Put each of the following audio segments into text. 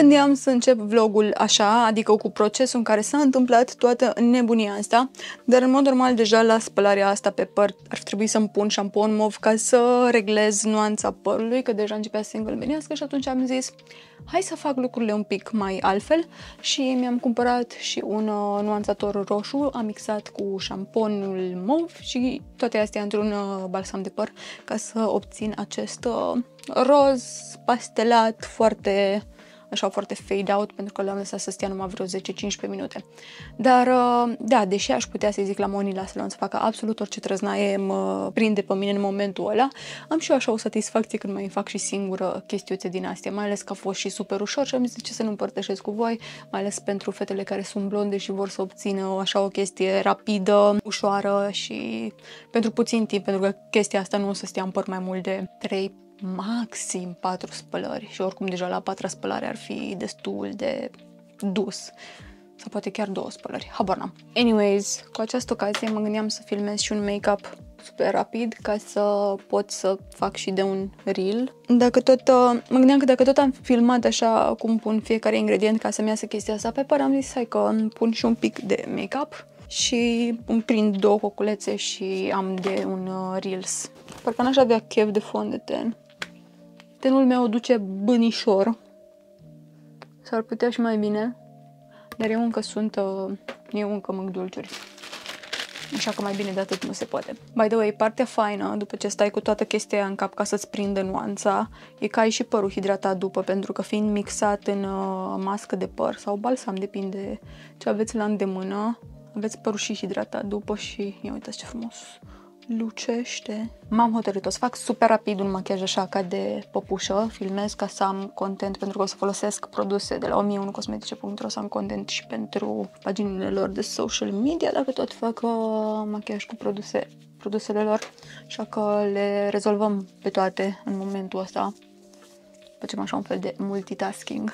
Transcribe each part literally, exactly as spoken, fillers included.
gândeam să încep vlogul așa, adică cu procesul în care s-a întâmplat toată nebunia asta, dar în mod normal deja la spălarea asta pe păr ar trebui să-mi pun șampon mov ca să reglez nuanța părului, că deja începea să se îngălbenească și atunci am zis hai să fac lucrurile un pic mai altfel și mi-am cumpărat și un uh, nuanțator roșu, am mixat cu șamponul mov și toate astea într-un uh, balsam de păr ca să obțin acest uh, roz pastelat foarte, așa, foarte fade out, pentru că l-am lăsat să stea numai vreo zece cincisprezece minute. Dar, da, deși aș putea să-i zic la Moni la salon să facă absolut orice trăznaie mă prinde pe mine în momentul ăla, am și eu așa o satisfacție când mai fac și singură chestiuțe din astea, mai ales că a fost și super ușor și am zis de ce să nu împărtășesc cu voi, mai ales pentru fetele care sunt blonde și vor să obțină așa o chestie rapidă, ușoară și pentru puțin timp, pentru că chestia asta nu o să stea în păr mai mult de trei, maxim patru spălări și oricum deja la patra spălare ar fi destul de dus. Sau poate chiar două spălări, habar n-am. Anyways, cu această ocazie mă gândeam să filmez și un make-up super rapid ca să pot să fac și de un reel. Dacă tot, mă gândeam că dacă tot am filmat așa cum pun fiecare ingredient ca să-mi iasă chestia asta pe păr, am zis hai că îmi pun și un pic de make-up și îmi prind două coculețe și am de un uh, reels. Parcă n-aș avea chef de fond de ten. Tenul meu duce bânișor. S-ar putea și mai bine. Dar eu încă sunt... Uh, eu încă mânc dulciuri. Așa că mai bine de atât nu se poate. By the way, partea faină, după ce stai cu toată chestia în cap ca să-ți prindă nuanța, e că ai și părul hidratat după, pentru că fiind mixat în uh, mască de păr sau balsam, depinde ce aveți la îndemână, aveți părul și hidratat după și... Ia uitați ce frumos lucește. M-am hotărât, o să fac super rapid un machiaj așa ca de păpușă, filmez ca să am content, pentru că o să folosesc produse de la o mie unu cosmetice punct ro, o să am content și pentru paginile lor de social media, dacă tot fac uh, machiaj cu produse, produsele lor, așa că le rezolvăm pe toate în momentul ăsta. Facem așa un fel de multitasking.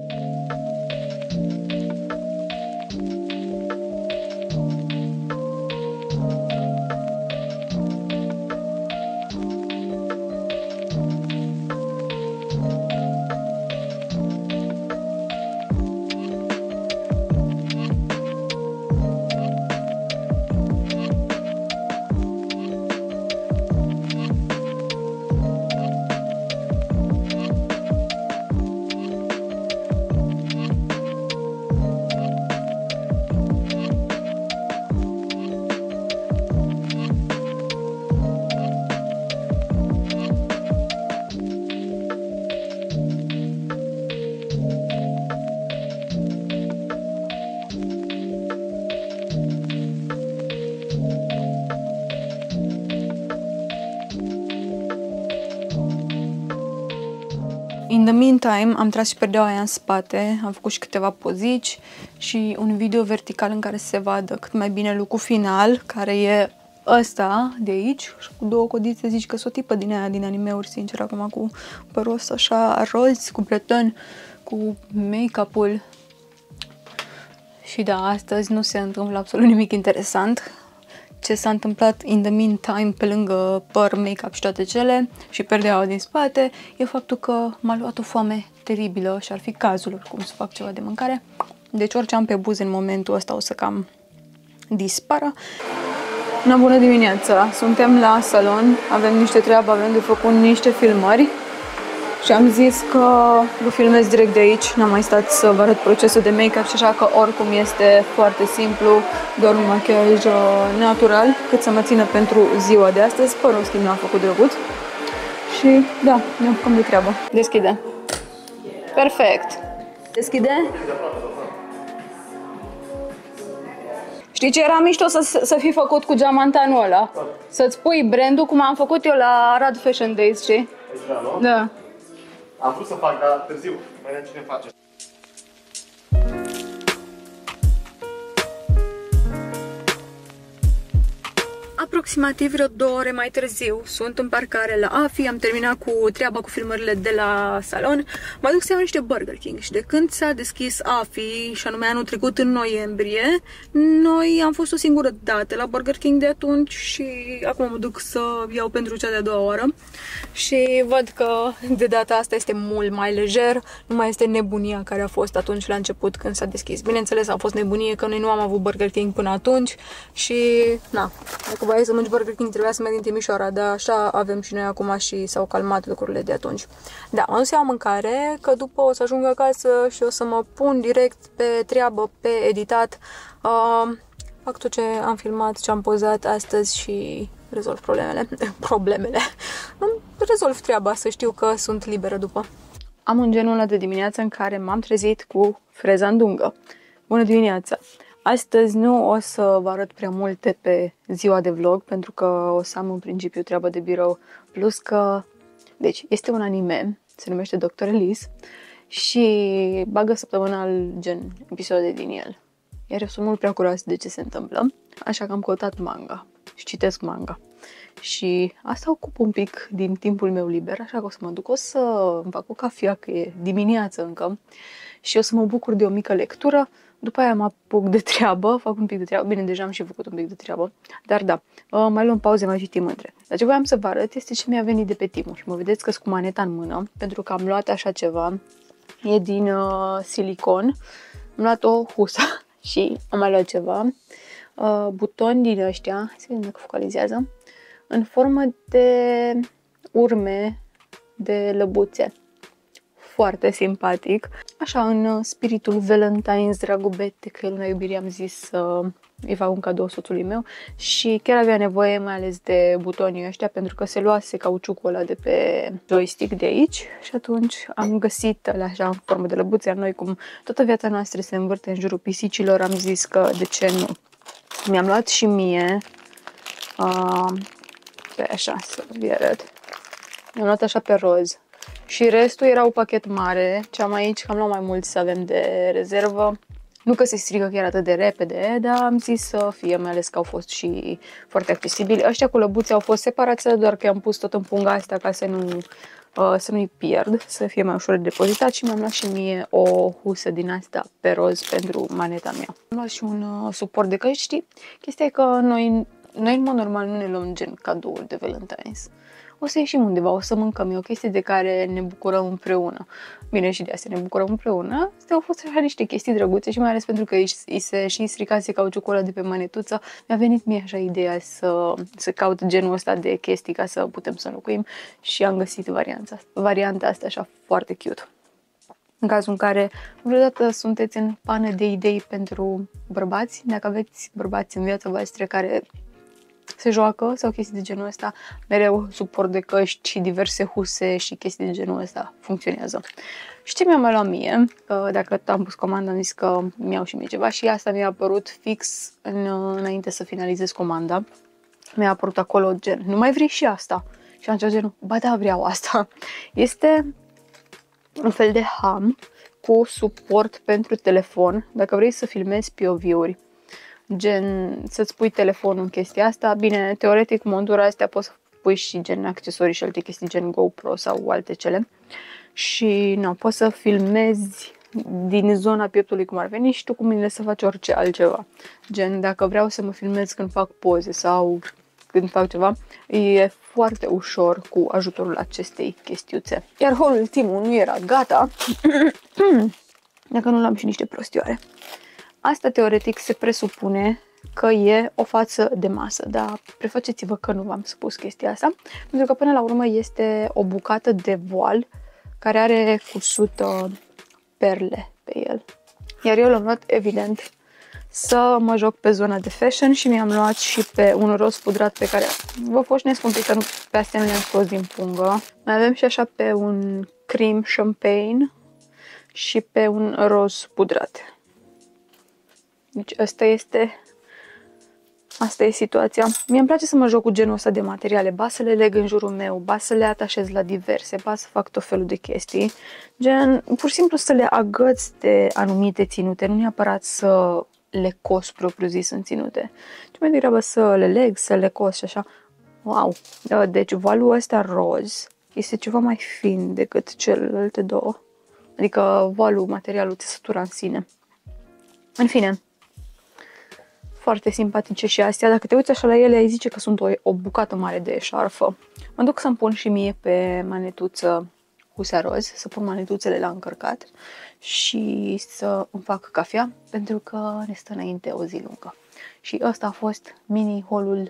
In the meantime, am tras și perdeaua aia în spate, am făcut și câteva pozici și un video vertical în care se vadă cât mai bine look-ul final, care e ăsta de aici, și cu două codițe, zici că sunt o tipă din aia din anime-uri, sincer, acum cu părul ăsta așa roz, cu breton, cu make-up-ul. Și da, astăzi nu se întâmplă absolut nimic interesant. Ce s-a întâmplat in the meantime, pe lângă păr, make-up și toate cele, și perdeaua din spate, e faptul că m-a luat o foame teribilă și ar fi cazul oricum să fac ceva de mâncare. Deci orice am pe buze în momentul ăsta o să cam dispară. Una bună dimineața! Suntem la salon, avem niște treabă, avem de făcut niște filmări și am zis că vă filmez direct de aici, n-am mai stat să vă arăt procesul de make-up și așa că oricum este foarte simplu, doar un machiaj natural, cât să mă țină pentru ziua de astăzi. Părul, în schimb, l-am făcut drăguț și da, ne apucăm de treabă. Deschide. Perfect. Deschide. Știi ce era mișto să, să fi făcut cu geamantanul ăla? Să-ți pui brandul cum am făcut eu la Arad Fashion Days, știi? Da. Am vrut să fac, dar târziu. Mai vedem cine face. aproximativ vreo două ore mai târziu sunt în parcare la A F I, am terminat cu treaba cu filmările de la salon, mă duc să iau niște Burger King și de când s-a deschis A F I, și anume anul trecut în noiembrie, noi am fost o singură dată la Burger King de atunci și acum mă duc să iau pentru cea de-a doua oară și văd că de data asta este mult mai lejer, nu mai este nebunia care a fost atunci la început când s-a deschis. Bineînțeles, a fost nebunie că noi nu am avut Burger King până atunci și, na, dacă vrei să mânci Burger King trebuia să mergi în Timișoara, dar așa avem și noi acum și s-au calmat lucrurile de atunci. Da, am dus să iau mâncare, că după o să ajung acasă și o să mă pun direct pe treabă, pe editat. Uh, fac tot ce am filmat, ce am pozat astăzi și rezolv problemele. problemele. Rezolv treaba, să știu că sunt liberă după. Am un genul ăla de dimineață în care m-am trezit cu freza în dungă. Bună dimineața! Astăzi nu o să vă arăt prea multe pe ziua de vlog, pentru că o să am în principiu treabă de birou, plus că, deci, este un anime, se numește doctor Elise și bagă săptămânal gen episoade din el. Iar eu sunt mult prea curioasă de ce se întâmplă, așa că am căutat manga și citesc manga. Și asta ocupă un pic din timpul meu liber, așa că o să mă duc, o să îmi fac o cafea, că e dimineață încă, și o să mă bucur de o mică lectură. După aia mă apuc de treabă, fac un pic de treabă, bine, deja am și făcut un pic de treabă, dar da, mai luăm pauze, mai citim între. Dar ce voiam să vă arăt este ce mi-a venit de pe Temu și mă vedeți că sunt cu maneta în mână, pentru că am luat așa ceva, e din uh, silicon, am luat o husă și am mai luat ceva, uh, butoni din ăștia, să vedem dacă focalizează, în formă de urme de lăbuțe. Foarte simpatic. Așa, în spiritul Valentine's, dragobete, că el în iubire am zis să îi fac un cadou soțului meu și chiar avea nevoie mai ales de butonii ăștia pentru că se luase cauciucul ăla de pe joystick de aici și atunci am găsit alea așa în formă de lăbuțe. Noi, cum toată viața noastră se învârte în jurul pisicilor, am zis că de ce nu. Mi-am luat și mie uh, pe așa, să vi arăt. Mi-am luat așa pe roz. Și restul era un pachet mare, ce am aici, că am luat mai mult să avem de rezervă. Nu că se strică chiar atât de repede, dar am zis să fie, mai ales că au fost și foarte accesibili. Ăștia cu lăbuțe au fost separați, doar că i-am pus tot în punga asta ca să, nu, uh, să nu-i pierd, să fie mai ușor de depozitat și mi-am luat și mie o husă din asta pe roz pentru maneta mea. Am luat și un uh, suport de căști, știi? Chestia e că noi, noi în mod normal nu ne luăm gen cadouri de Valentine's. O să ieșim undeva, o să mâncăm, e o chestie de care ne bucurăm împreună. Bine, și de asta ne bucurăm împreună. Astea au fost așa niște chestii drăguțe și mai ales pentru că îi se și stricase cauciucul ăla de pe manetuță, mi-a venit mie așa ideea să, să caut genul ăsta de chestii ca să putem să înlocuim și am găsit varianta, varianta asta așa foarte cute. În cazul în care vreodată sunteți în pană de idei pentru bărbați, dacă aveți bărbați în viața voastră care se joacă sau chestii de genul ăsta, mereu suport de căști și diverse huse și chestii de genul ăsta funcționează. Și ce mi-a mai luat mie, că dacă am pus comanda am zis că mi-au și mie ceva și asta mi-a apărut fix în, înainte să finalizez comanda. Mi-a apărut acolo gen, nu mai vrei și asta? Și am zis genul, ba da, vreau asta. Este un fel de ham cu suport pentru telefon, dacă vrei să filmezi P O V-uri. Gen, să-ți pui telefonul în chestia asta. Bine, teoretic, montura astea poți să pui și gen accesorii și alte chestii, gen GoPro sau alte cele. Și, nu, poți să filmezi din zona pieptului cum ar veni și tu cu mine să faci orice altceva. Gen, dacă vreau să mă filmez când fac poze sau când fac ceva, e foarte ușor cu ajutorul acestei chestiuțe. Iar haul Temu nu era gata, dacă nu l-am și niște prostioare. Asta, teoretic, se presupune că e o față de masă, dar prefaceți-vă că nu v-am spus chestia asta, pentru că până la urmă este o bucată de voal care are cusut uh, perle pe el. Iar eu l-am luat, evident, să mă joc pe zona de fashion și mi-am luat și pe un roz pudrat pe care vă foșnesc un pic, că nu, pe astea nu le-am scos din pungă. Mai avem și așa pe un cream champagne și pe un roz pudrat. Deci asta este, asta e situația. Mie îmi place să mă joc cu genul ăsta de materiale, ba să le leg în jurul meu, ba să le atașez la diverse, ba să fac tot felul de chestii. Gen, pur și simplu să le agăț de anumite ținute, nu neapărat să le cos propriu-zis în ținute, ci mai degrabă să le leg, să le cos și așa. Wow! Deci valul ăsta roz este ceva mai fin decât celelalte două. Adică valul, materialul, țesătura în sine. În fine, foarte simpatice și astea. Dacă te uiți așa la ele, ai zice că sunt o, o bucată mare de șarfă. Mă duc să-mi pun și mie pe manetuță husea roz, să pun manetuțele la încărcat și să îmi fac cafea, pentru că ne stă înainte o zi lungă. Și ăsta a fost mini-haul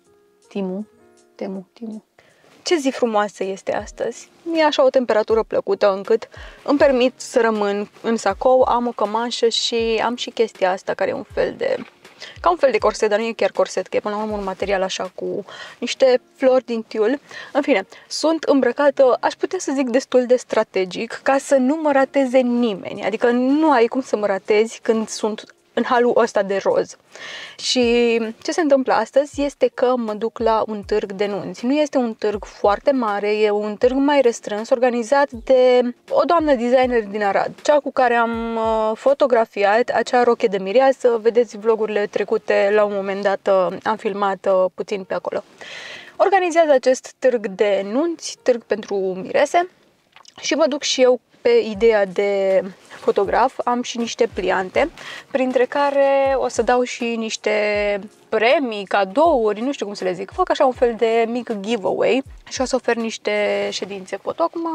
Temu. Temu, Temu. Ce zi frumoasă este astăzi! E așa o temperatură plăcută încât îmi permit să rămân în sacou, am o cămașă și am și chestia asta care e un fel de... ca un fel de corset, dar nu e chiar corset, că e până la urmă un material așa cu niște flori din tiul. În fine, sunt îmbrăcată, aș putea să zic destul de strategic, ca să nu mă rateze nimeni. Adică nu ai cum să mă ratezi când sunt în halul ăsta de roz. Și ce se întâmplă astăzi este că mă duc la un târg de nunți. Nu este un târg foarte mare, e un târg mai restrâns, organizat de o doamnă designer din Arad, cea cu care am fotografiat acea roche de mireasă. Vedeți vlogurile trecute, la un moment dat am filmat puțin pe acolo. Organizează acest târg de nunți, târg pentru mirese, și mă duc și eu pe ideea de fotograf. Am și niște pliante, printre care o să dau și niște premii, cadouri, nu știu cum să le zic. Fac așa un fel de mic giveaway și o să ofer niște ședințe foto. Acum,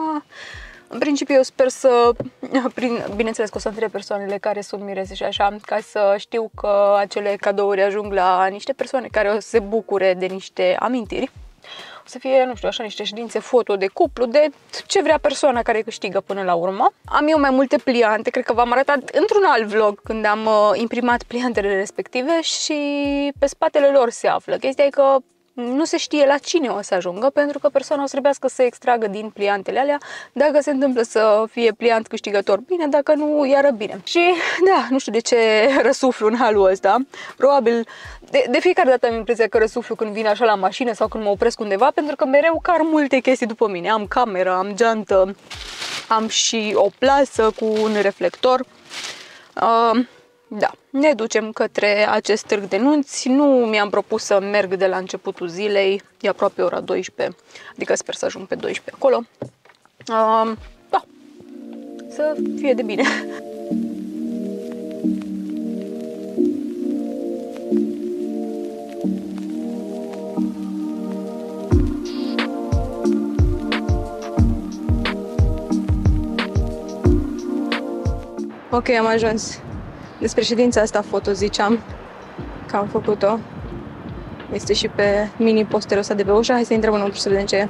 în principiu, eu sper să, prin, bineînțeles că o să întreb persoanele care sunt mirese și așa, ca să știu că acele cadouri ajung la niște persoane care o să se bucure de niște amintiri. Să fie, nu știu, așa niște ședințe foto de cuplu, de ce vrea persoana care câștigă până la urmă. Am eu mai multe pliante, cred că v-am arătat într-un alt vlog când am uh, imprimat pliantele respective și pe spatele lor se află. Chestia e că nu se știe la cine o să ajungă, pentru că persoana o să trebuiască să extragă din pliantele alea. Dacă se întâmplă să fie pliant câștigător, bine, dacă nu, iară bine. Și da, nu știu de ce răsuflu în halul ăsta. Probabil de, de fiecare dată am impresia că răsuflu când vin așa la mașină sau când mă opresc undeva, pentru că mereu car multe chestii după mine. Am cameră, am geantă, am și o plasă cu un reflector. Uh, Da, ne ducem către acest târg de nunți. Nu mi-am propus să merg de la începutul zilei, e aproape ora douăsprezece, adică sper să ajung pe douăsprezece acolo. Uh, da, să fie de bine. Ok, am ajuns. Despre ședința asta foto ziceam că am făcut-o. Este și pe mini-posterul ăsta de pe ușă. Hai să intrăm înăuntru să vedem ce e.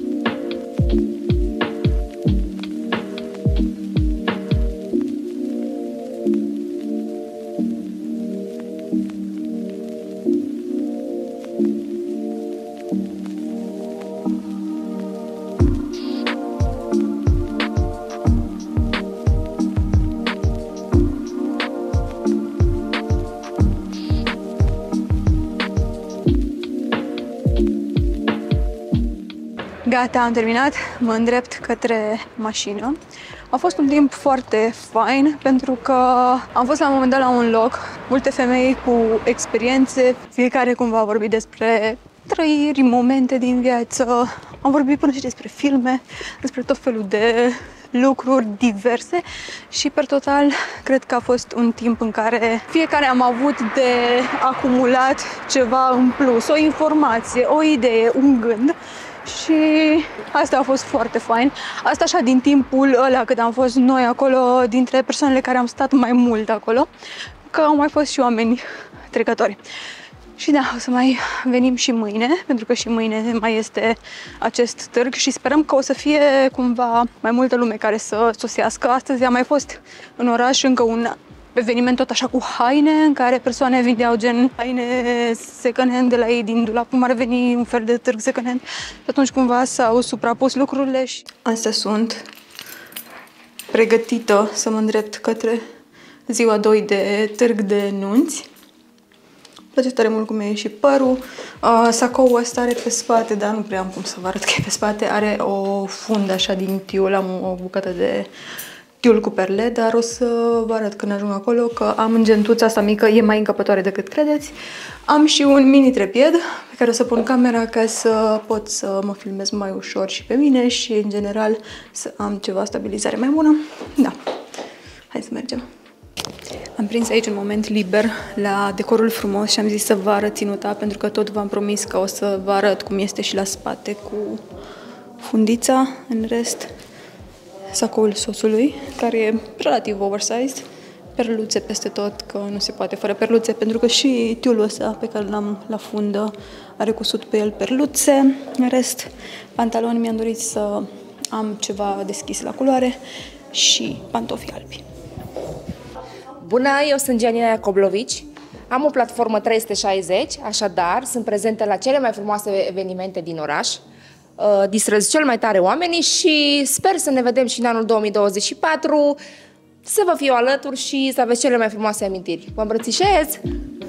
Gata, am terminat, mă îndrept către mașină. A fost un timp foarte fain, pentru că am fost la un moment dat la un loc, multe femei cu experiențe, fiecare cumva a vorbit despre trăiri, momente din viață, am vorbit până și despre filme, despre tot felul de lucruri diverse și, per total, cred că a fost un timp în care fiecare am avut de acumulat ceva în plus, o informație, o idee, un gând. Și asta a fost foarte fain. Asta așa din timpul ăla cât am fost noi acolo, dintre persoanele care am stat mai mult acolo, că au mai fost și oameni trecători. Și da, o să mai venim și mâine, pentru că și mâine mai este acest târg și sperăm că o să fie cumva mai multă lume care să sosească. Astăzi a mai fost în oraș încă un eveniment tot așa cu haine, în care persoane vindeau gen haine second hand de la ei din dulap, cum ar veni un fel de târg second hand. Și atunci cumva s-au suprapus lucrurile și astea sunt, pregătită să mă îndrept către ziua doi de târg de nunți. Îmi place tare mult cum e și părul. Uh, sacoul ăsta are pe spate, dar nu prea am cum să vă arăt că e pe spate, are o fundă așa din tiul, am o bucată de tiul cu perle, dar o să vă arăt când ajung acolo că am în gentuța asta mică, e mai încăpătoare decât credeți. Am și un mini trepied pe care o să pun camera ca să pot să mă filmez mai ușor și pe mine și în general să am ceva stabilizare mai bună. Da, hai să mergem. Am prins aici un moment liber la decorul frumos și am zis să vă arăt ținuta, pentru că tot v-am promis că o să vă arăt cum este și la spate cu fundița. În rest, sacoul soțului, care e relativ oversized, perluțe peste tot, că nu se poate fără perluțe, pentru că și tiulul ăsta pe care l-am la fundă are cusut pe el perluțe. În rest, pantaloni, mi-am dorit să am ceva deschis la culoare și pantofi albi. Bună, eu sunt Gianina Iacoblovici, am o platformă trei sute șaizeci, așadar sunt prezente la cele mai frumoase evenimente din oraș, distrez cel mai tare oamenii și sper să ne vedem și în anul două mii douăzeci și patru, să vă fiu alături și să aveți cele mai frumoase amintiri. Vă îmbrățișez!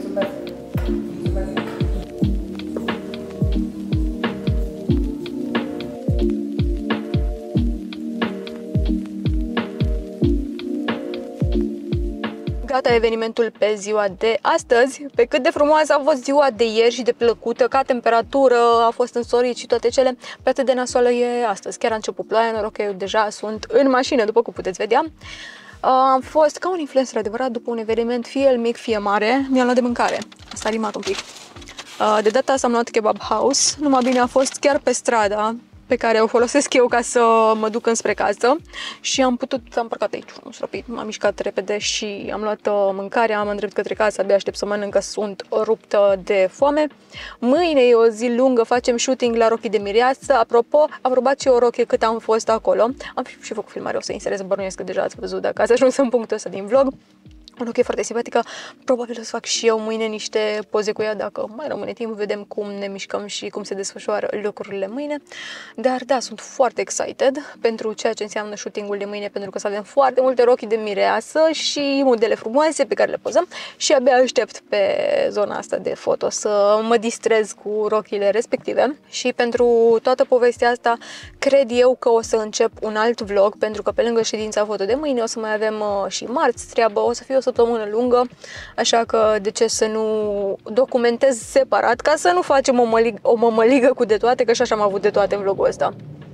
Gata evenimentul pe ziua de astăzi. Pe cât de frumoasă a fost ziua de ieri și de plăcută, ca temperatură, a fost însorit și toate cele, pe atât de nasoală e astăzi. Chiar a început ploaia, noroc că eu deja sunt în mașină, după cum puteți vedea. Am fost ca un influencer adevărat după un eveniment, fie el mic, fie mare. Mi-am luat de mâncare. Asta a rimat un pic. De data asta am luat Kebab House. Numai bine a fost chiar pe strada pe care o folosesc eu ca să mă duc înspre casă și am putut, am parcat aici, un stropit, m-am mișcat repede și am luat mâncare, am îndrept către casă, abia aștept să mănânc, că sunt ruptă de foame. Mâine e o zi lungă, facem shooting la rochii de mireasă. Apropo, aprobați și o rochie cât am fost acolo. Am și făcut filmare, o să inserez, bănuiesc că deja ați văzut dacă ați ajuns în punctul ăsta din vlog. O rochie foarte simpatică, probabil o să fac și eu mâine niște poze cu ea, dacă mai rămâne timp, vedem cum ne mișcăm și cum se desfășoară lucrurile mâine. Dar da, sunt foarte excited pentru ceea ce înseamnă shootingul de mâine, pentru că o să avem foarte multe rochii de mireasă și modele frumoase pe care le pozăm și abia aștept pe zona asta de foto să mă distrez cu rochiile respective. Și pentru toată povestea asta, cred eu că o să încep un alt vlog, pentru că pe lângă ședința foto de mâine o să mai avem și marți treabă, o să fie o săptămână lungă, așa că de ce să nu documentez separat, ca să nu facem o, mălig o mămăligă cu de toate, că și așa am avut de toate în vlogul ăsta.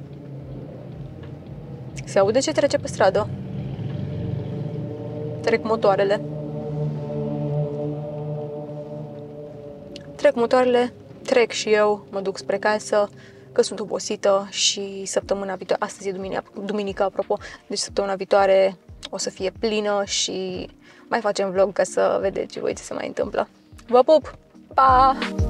Se aude ce trece pe stradă? Trec motoarele. Trec motoarele, trec și eu, mă duc spre casă, că sunt obosită și săptămâna viitoare, astăzi e duminica, duminica apropo, deci săptămâna viitoare o să fie plină și mai facem vlog ca să vedeți voi ce se mai întâmplă. Vă pup! Pa!